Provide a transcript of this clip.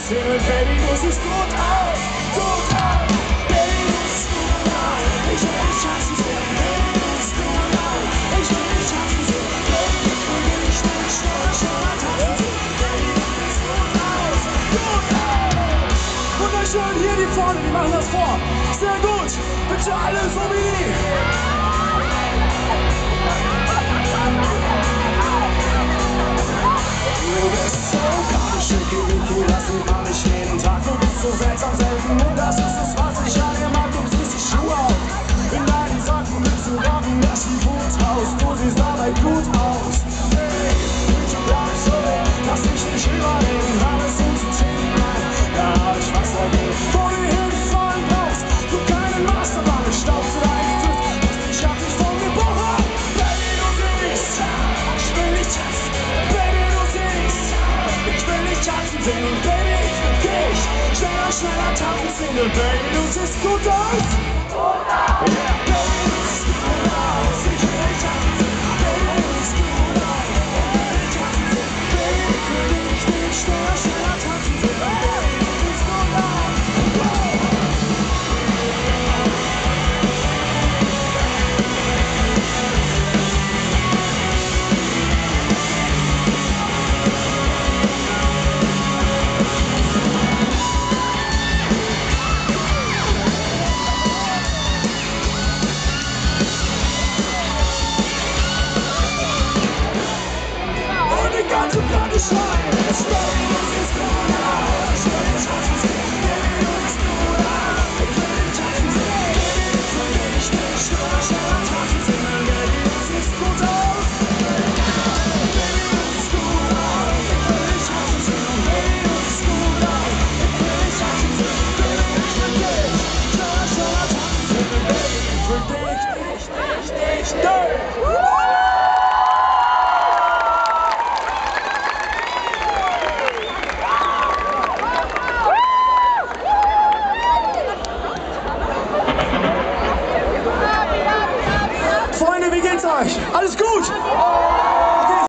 Single, Baby, du siehst gut aus, gut aus. Baby, du siehst gut aus. Ich will dich tanzen sehen. Baby, du siehst gut aus. Ich will dich tanzen sehen. Baby, ich will dich schnell, schnell, schneller tanzen sehen. Baby, du siehst gut aus, gut aus. Wunderschön, hier die vorne, die machen das vor. Sehr gut, bitte alle so wie die. Du bist so geil, schickimicki, lass mich mal nicht jeden Tag. Du bist so seltsam selten und das ist es, was ich an dir mag. Du ziehst die Schuhe auf, in deinen Socken willst du rocken, das wie Wut aus. Du siehst dabei gut aus. Hey, du bleibst so, lass dich nicht überreden, alles umzuziehen. Ja, ich weiß dagegen, wo du hinfahren brauchst. Du keinen Masterbahn, ich staub zu deinen Füßen. Ich hab dich von geboren. Baby, du siehst, ich will nicht tanzen. Baby, du siehst, ich will nicht tanzen sehen. Baby, ich will dich schneller, schneller tanzen sehen. Baby, du siehst gut aus. Yeah. Baby, du siehst gut aus. Ich will dich tanzen sehen. Baby, du siehst gut aus. Ich will dich tanzen sehen. Baby, ich will dich schneller, schneller tanzen sehen. Baby, du siehst gut aus. Du kannst schreien, Baby, du siehst gut aus. Ich will dich tanzen sehen, Baby, du siehst gut aus. Ich will dich tanzen sehen, Baby, ich will dich nicht schneller, schneller tanzen sehen. Baby, du siehst gut aus. Baby, du siehst gut aus. Ich will dich tanzen sehen, Baby, du siehst gut aus. Ich will dich tanzen sehen, Baby, ich will dich schneller, schneller tanzen sehen. Baby, ich will dich. Freunde, wie geht's euch? Alles gut?